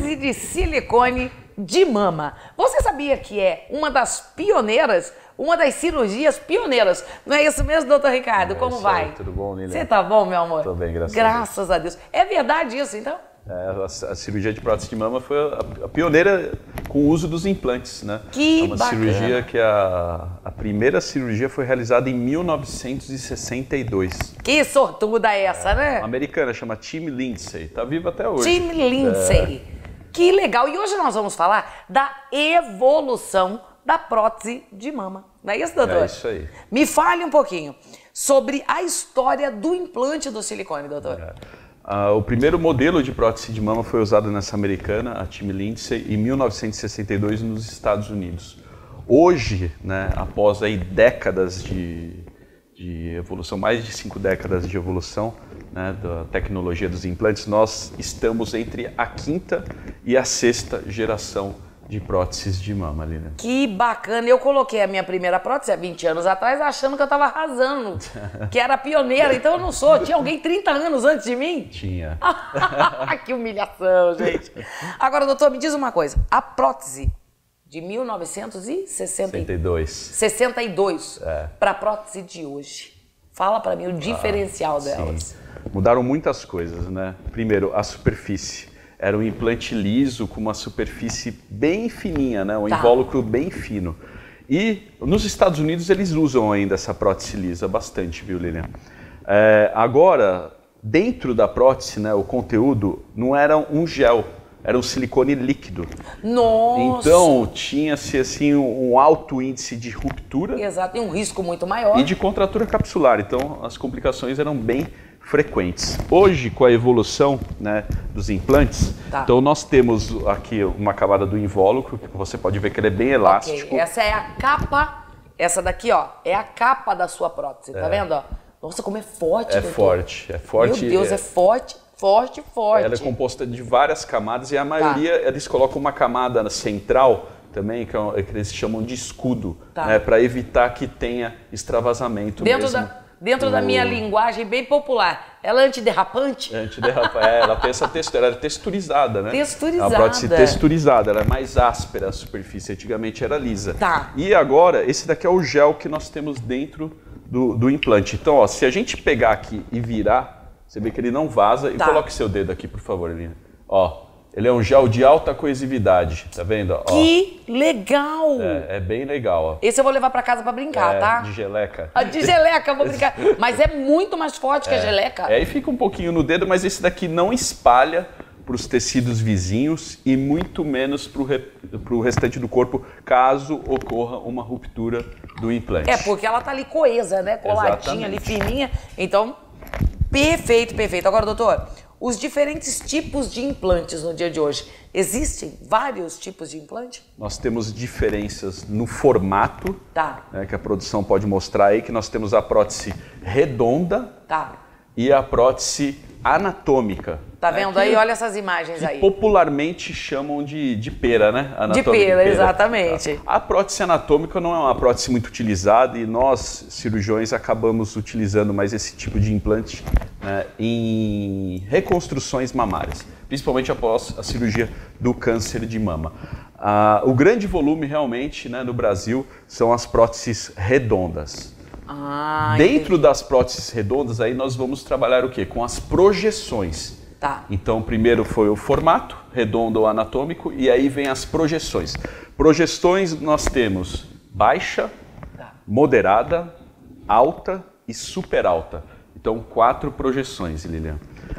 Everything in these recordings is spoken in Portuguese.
prótese de silicone de mama. Você sabia que é uma das pioneiras, uma das cirurgias pioneiras? Não é isso mesmo, doutor Ricardo? Como vai? Aí, tudo bom, Lilian? Você tá bom, meu amor? Tô bem, graças a Deus. É verdade isso, então? A cirurgia de prótese de mama foi a pioneira com o uso dos implantes, né? Que é uma bacana. cirurgia que a primeira cirurgia foi realizada em 1962. Que sortuda essa, né? Uma americana, chama Tim Lindsay, tá viva até hoje. Tim Lindsay. Que legal. E hoje nós vamos falar da evolução da prótese de mama. Não é isso, doutor? É isso aí. Me fale um pouquinho sobre a história do implante do silicone, doutor. O primeiro modelo de prótese de mama foi usado nessa americana, a Tim Lindsay, em 1962 nos Estados Unidos. Hoje, né, após aí décadas de evolução, mais de 5 décadas de evolução, né, da tecnologia dos implantes, nós estamos entre a 5ª e a 6ª geração de próteses de mama, Lilian. Que bacana! Eu coloquei a minha primeira prótese há 20 anos atrás achando que eu estava arrasando, que era pioneira, então eu não sou. Tinha alguém 30 anos antes de mim? Tinha. Que humilhação, gente. Agora, doutor, me diz uma coisa. A prótese de 1962 para a prótese de hoje. Fala para mim o diferencial delas. Sim. Mudaram muitas coisas, né? Primeiro, a superfície. Era um implante liso com uma superfície bem fininha, né? Um invólucro bem fino. E nos Estados Unidos eles usam ainda essa prótese lisa bastante, viu, Lilian? Agora, dentro da prótese, né, o conteúdo não era um gel, era um silicone líquido. Nossa! Então tinha-se assim um alto índice de ruptura. Exato, e um risco muito maior. E de contratura capsular. Então as complicações eram bem frequentes. Hoje, com a evolução, né, dos implantes, então nós temos aqui uma camada do invólucro, que você pode ver que ele é bem elástico. Okay. Essa é a capa, essa daqui, ó, é a capa da sua prótese, tá vendo, ó? Nossa, como é forte, doutor. É forte. Meu Deus, é forte, forte. Ela é composta de várias camadas e a maioria, eles colocam uma camada central também, que eles chamam de escudo, né, para evitar que tenha extravasamento Dentro da minha linguagem bem popular, ela é antiderrapante? É antiderrapante, ela tem essa textura, ela é texturizada, né? Texturizada. É uma prótese texturizada, ela é mais áspera a superfície, antigamente era lisa. Tá. E agora, esse daqui é o gel que nós temos dentro do implante. Então, ó, se a gente pegar aqui e virar, você vê que ele não vaza. E coloque seu dedo aqui, por favor, Elina. Ó. Ele é um gel de alta coesividade, tá vendo? Ó, que legal! É bem legal, ó. Esse eu vou levar pra casa pra brincar, tá? De geleca. De geleca, eu vou brincar. Mas é muito mais forte que a geleca. E fica um pouquinho no dedo, mas esse daqui não espalha para os tecidos vizinhos e muito menos para o restante do corpo, caso ocorra uma ruptura do implante. Porque ela tá ali coesa, né? Coladinha, ali fininha. Então, perfeito, perfeito. Agora, doutor, os diferentes tipos de implantes no dia de hoje. Existem vários tipos de implante? Nós temos diferenças no formato, né, que a produção pode mostrar aí, que nós temos a prótese redonda e a prótese anatômica. Tá vendo aí? Olha essas imagens aí. Popularmente chamam de pera, né? De pera, exatamente. A prótese anatômica não é uma prótese muito utilizada e nós, cirurgiões, acabamos utilizando mais esse tipo de implante, né, em reconstruções mamárias, principalmente após a cirurgia do câncer de mama. O grande volume realmente, né, no Brasil são as próteses redondas. Dentro das próteses redondas, aí nós vamos trabalhar o quê? Com as projeções. Então, primeiro foi o formato, redondo ou anatômico, e aí vem as projeções. Projeções nós temos baixa, moderada, alta e super alta. Então, 4 projeções, Lilian.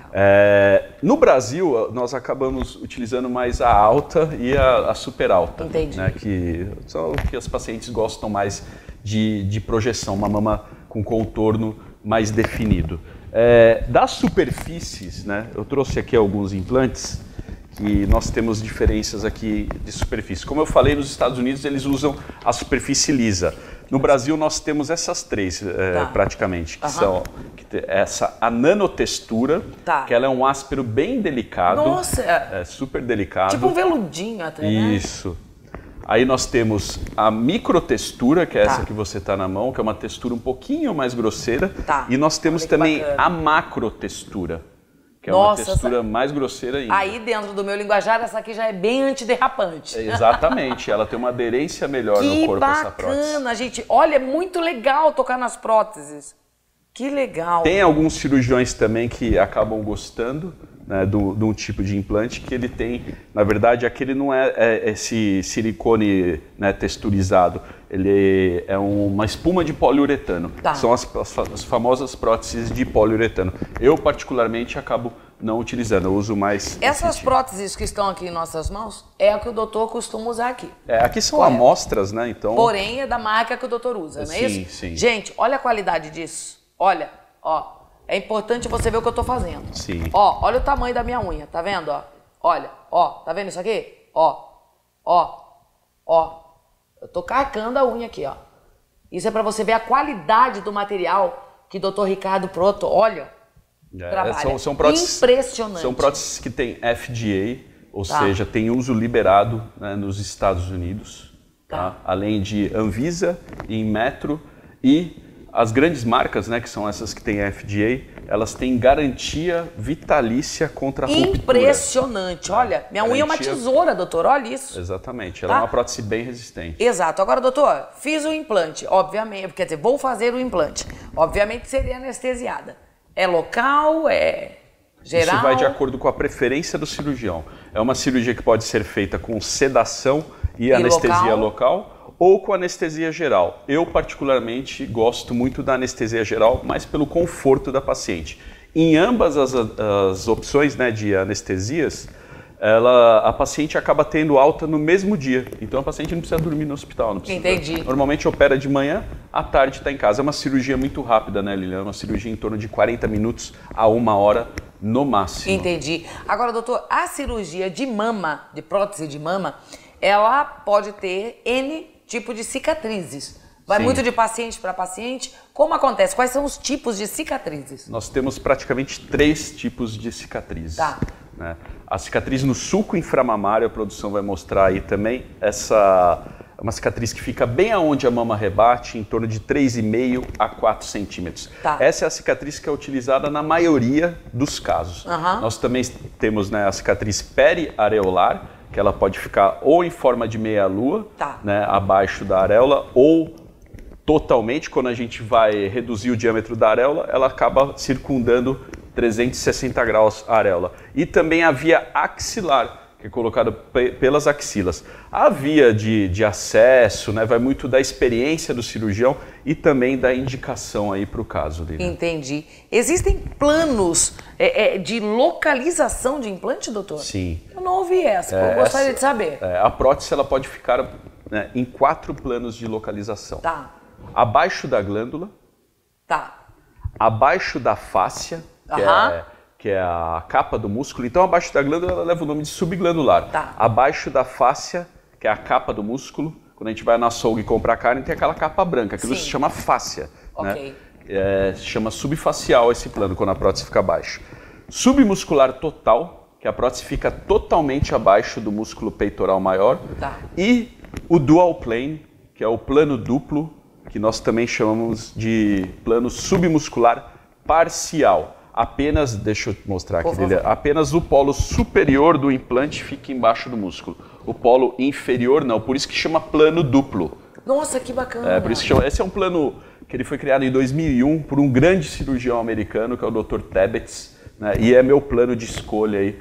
No Brasil, nós acabamos utilizando mais a alta e a super alta. Entendi. Né, que são o que as pacientes gostam mais de projeção, uma mama com contorno mais definido. Das superfícies, né, eu trouxe aqui alguns implantes que nós temos diferenças aqui de superfície. Como eu falei, nos Estados Unidos eles usam a superfície lisa. No Brasil nós temos essas 3 praticamente, que são a nanotextura, que ela é um áspero bem delicado. Nossa! É super delicado. Tipo um veludinho até, né? Isso. Aí nós temos a microtextura, que é essa que você está na mão, que é uma textura um pouquinho mais grosseira. E nós temos também a macrotextura, que que é uma textura mais grosseira ainda. Aí dentro do meu linguajar, essa aqui já é bem antiderrapante. Exatamente, ela tem uma aderência melhor no corpo, essa prótese. Que bacana, gente. Olha, é muito legal tocar nas próteses. Que legal. Tem alguns cirurgiões também que acabam gostando, né, de um tipo de implante que ele tem, na verdade, aquele não é esse silicone, né, texturizado, ele é uma espuma de poliuretano. Tá. São as famosas próteses de poliuretano. Eu, particularmente, acabo não utilizando, eu uso mais... Essas próteses que estão aqui em nossas mãos é a que o doutor costuma usar aqui. Aqui são amostras, né, então... Porém, é da marca que o doutor usa, não é isso? Sim. Gente, olha a qualidade disso. Olha, ó. É importante você ver o que eu tô fazendo. Sim. Ó, olha o tamanho da minha unha, tá vendo, ó? Olha, ó, tá vendo isso aqui? Ó. Eu tô carcando a unha aqui, ó. Isso é pra você ver a qualidade do material que o Dr. Ricardo Proto, olha, trabalha. São próteses, impressionante. São próteses que tem FDA, ou seja, tem uso liberado, né, nos Estados Unidos, tá? Além de Anvisa, Inmetro e... As grandes marcas, né, que são essas que têm FDA, elas têm garantia vitalícia contra a ruptura. Impressionante. Olha, minha unha é uma tesoura, doutor. Olha isso. Exatamente. Ela é uma prótese bem resistente. Exato. Agora, doutor, fiz o implante, obviamente, quer dizer, vou fazer o implante. Obviamente seria anestesiada. É local, é geral? Isso vai de acordo com a preferência do cirurgião. É uma cirurgia que pode ser feita com sedação e anestesia local ou com anestesia geral. Eu, particularmente, gosto muito da anestesia geral, mas pelo conforto da paciente. Em ambas as opções, né, de anestesias, a paciente acaba tendo alta no mesmo dia. Então, a paciente não precisa dormir no hospital. Não precisa. Entendi. Normalmente, opera de manhã, à tarde está em casa. É uma cirurgia muito rápida, né, Lilian? É uma cirurgia em torno de 40 minutos a 1 hora no máximo. Entendi. Agora, doutor, a cirurgia de mama, de prótese de mama, ela pode ter N tipo de cicatrizes. Vai muito de paciente para paciente. Como acontece? Quais são os tipos de cicatrizes? Nós temos praticamente 3 tipos de cicatrizes. Tá. Né? A cicatriz no sulco inframamário, a produção vai mostrar aí também, uma cicatriz que fica bem aonde a mama rebate, em torno de 3,5 a 4 centímetros. Tá. Essa é a cicatriz que é utilizada na maioria dos casos. Nós também temos, né, a cicatriz periareolar, que ela pode ficar ou em forma de meia-lua, né, abaixo da areola, ou totalmente, quando a gente vai reduzir o diâmetro da areola, ela acaba circundando 360 graus a areola. E também a via axilar, que é colocada pelas axilas. A via de acesso, né, vai muito da experiência do cirurgião e também da indicação aí para o caso dele. Entendi. Existem planos de localização de implante, doutor? Sim. Eu não ouvi essa, eu gostaria de saber. A prótese ela pode ficar, né, em 4 planos de localização. Tá. Abaixo da glândula. Tá. Abaixo da fáscia, que é a capa do músculo. Então, abaixo da glândula, ela leva o nome de subglandular. Tá. Abaixo da fáscia, que é a capa do músculo, quando a gente vai na açougue comprar carne, tem aquela capa branca. Aquilo se chama fáscia. Ok. Né? Se chama subfacial esse plano, quando a prótese fica abaixo. Submuscular total, que a prótese fica totalmente abaixo do músculo peitoral maior. Tá. E o dual plane, que é o plano duplo, que nós também chamamos de plano submuscular parcial. Apenas, deixa eu mostrar aqui, apenas o polo superior do implante fica embaixo do músculo. O polo inferior não, por isso que chama plano duplo. Nossa, que bacana. Por isso que chama, esse é um plano que ele foi criado em 2001 por um grande cirurgião americano, que é o Dr. Tebbets, né, e é meu plano de escolha aí,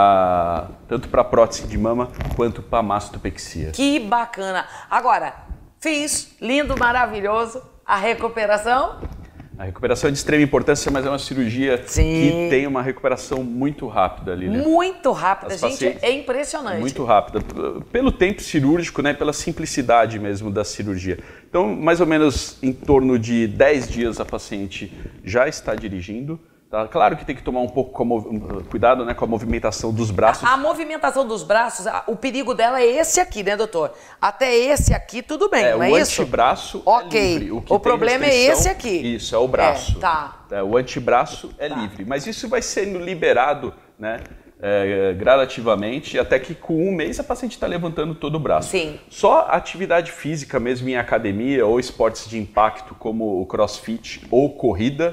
tanto para prótese de mama quanto para mastopexia. Que bacana. Agora, fiz, lindo, maravilhoso, a recuperação. A recuperação é de extrema importância, mas é uma cirurgia que tem uma recuperação muito rápida ali, né? Muito rápida, gente, é impressionante. Muito rápida, pelo tempo cirúrgico, né, pela simplicidade mesmo da cirurgia. Então, mais ou menos em torno de 10 dias a paciente já está dirigindo. Tá? Claro que tem que tomar um pouco cuidado, né, com a movimentação dos braços. A movimentação dos braços, o perigo dela é esse aqui, né, doutor? Até esse aqui tudo bem, não é isso? O antebraço é livre. O problema é esse aqui. Isso, é o braço. Tá. O antebraço é livre. Mas isso vai sendo liberado, né, gradativamente, até que com 1 mês a paciente está levantando todo o braço. Sim. Só atividade física mesmo em academia ou esportes de impacto como o crossfit ou corrida,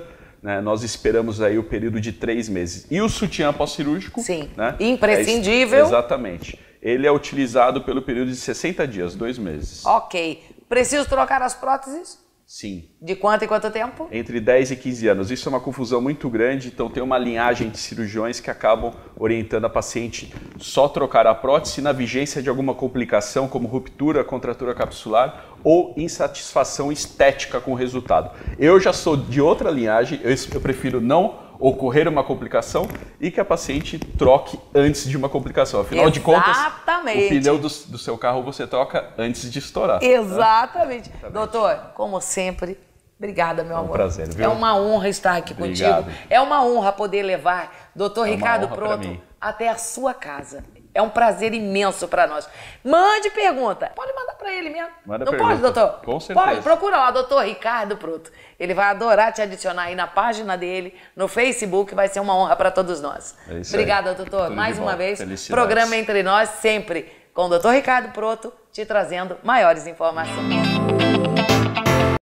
né, nós esperamos aí o período de 3 meses. E o sutiã pós-cirúrgico? Sim, né, imprescindível. Exatamente. Ele é utilizado pelo período de 60 dias, 2 meses. Ok. Preciso trocar as próteses? Sim. De quanto em quanto tempo? Entre 10 e 15 anos. Isso é uma confusão muito grande, então tem uma linhagem de cirurgiões que acabam orientando a paciente só trocar a prótese na vigência de alguma complicação, como ruptura, contratura capsular ou insatisfação estética com o resultado. Eu já sou de outra linhagem, eu prefiro não ocorrer uma complicação e que a paciente troque antes de uma complicação. Afinal de contas, o pneu do seu carro você troca antes de estourar. Exatamente. Né? Doutor, como sempre, obrigada, meu amor. É um prazer, viu? É uma honra estar aqui contigo. É uma honra poder levar Dr. Ricardo Proto até a sua casa. É um prazer imenso para nós. Mande pergunta. Pode mandar para ele mesmo. Manda não pergunta. Pode, doutor? Com certeza. Pode. Procura lá, Dr. Ricardo Proto. Ele vai adorar te adicionar aí na página dele, no Facebook. Vai ser uma honra para todos nós. É isso. Obrigada, doutor. Tudo mais uma vez. Programa Entre Nós, sempre com o Dr. Ricardo Proto, te trazendo maiores informações.